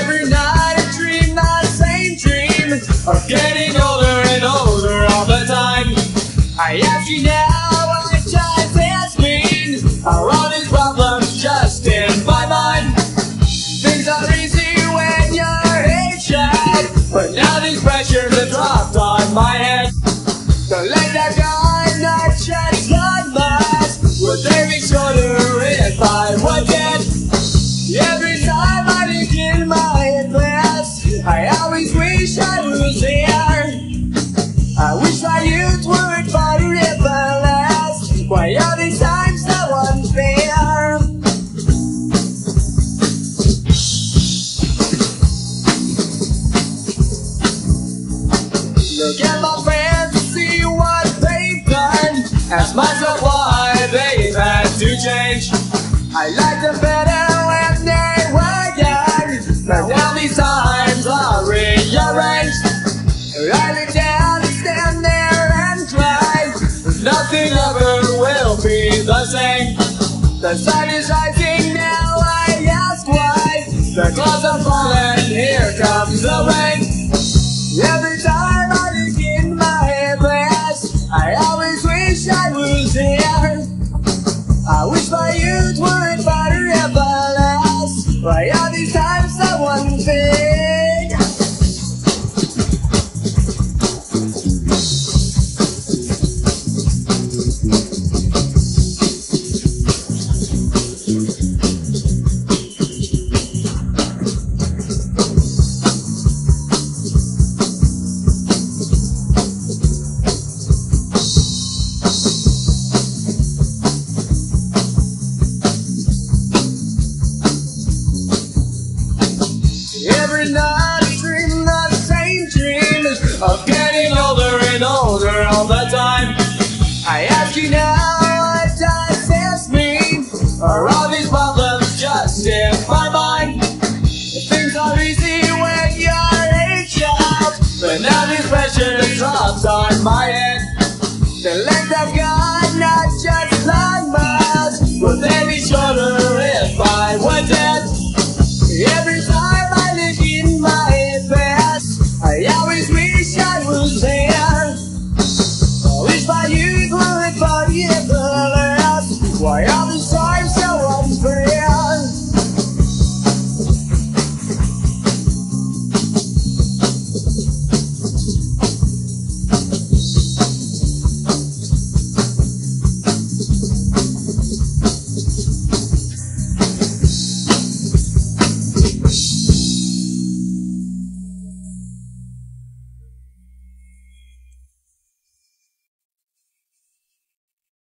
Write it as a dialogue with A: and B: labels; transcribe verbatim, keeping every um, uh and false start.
A: Every night I dream that same dream of getting older and older all the time. I ask you now, what does this mean? Are all these problems just in my mind? Things are easy when you're aged out, but now these pressures have dropped on my head. The leg that got not just not much, would they be shorter if I were dead? Every time I look in my glass, I always wish I was here. I wish my youth would forever last. Why are these times so unfair? Look at my friends and see what they've done. Ask myself why they've had to change. I liked them better when they were young, but now these times are rearranged. I look down and stand there and cry. Nothing ever will be the same. The sun is rising now, I ask why. The clouds are falling, here comes the rain. Every time I look in my glass, I always wish I was here. I wish my youth would forever last. Why are these times so unfair? Every night I dream the same dream of getting older and older all the time. I ask you now, what does this mean? Are all these problems just in my mind? Things are easy when you're aged out, but now this pressure drops on my head. The length I've got